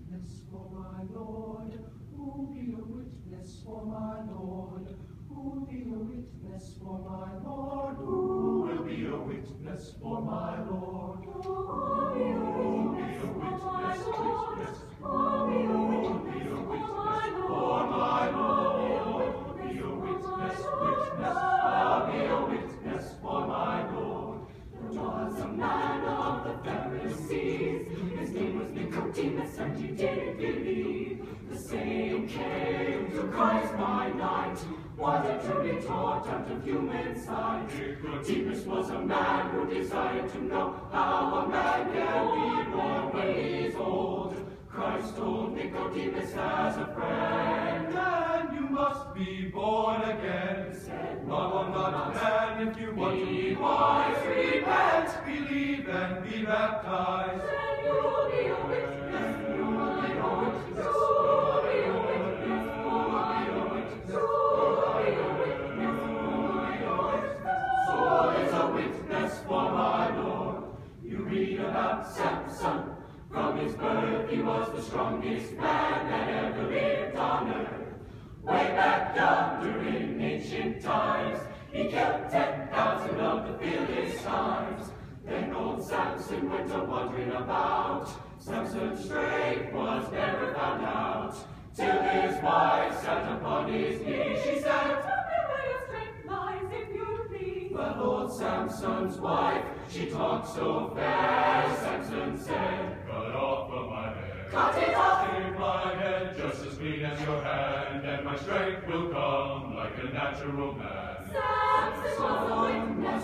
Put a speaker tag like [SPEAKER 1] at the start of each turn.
[SPEAKER 1] witness for my Lord? Who'll be a witness for my Lord? Who'll be a witness for my Lord? Who will be a witness for my Lord? Who'll be a witness for my Lord? Who'll be a witness for my Lord? Be a witness, I'll be a witness for my Lord. There was a man of the Pharisees, his name was Nicodemus, and he did believe. The same came to Christ by night, wanted to be taught out of human sight. Nicodemus was a man who desired to know how a man can be born when he's old. Christ told Nicodemus as a friend, "Man, you must be born again." He said, "No, I'm not a man. If you want to be wise, repent, believe, and be baptized. Then you'll be a witness, you'll be a witness, you'll be a witness, you'll be a witness, you'll be a witness, you'll be a witness." So is a witness for my Lord. You read about Samson. From his birth he was the strongest man that ever lived on earth. Way back yonder in ancient times, he killed 10,000 of the Philistines. Then old Samson went a-wandering about. Samson's strength was never found out, till his wife sat upon his knee. She said, "Tell me where your strength lies, if you please." But old Samson's wife, she talked so fast, Samson said,
[SPEAKER 2] "Cut off from my head.
[SPEAKER 1] Cut it off.
[SPEAKER 2] Shave my head just as clean as your hand, and my strength will come like a natural man."
[SPEAKER 1] Samson was a witness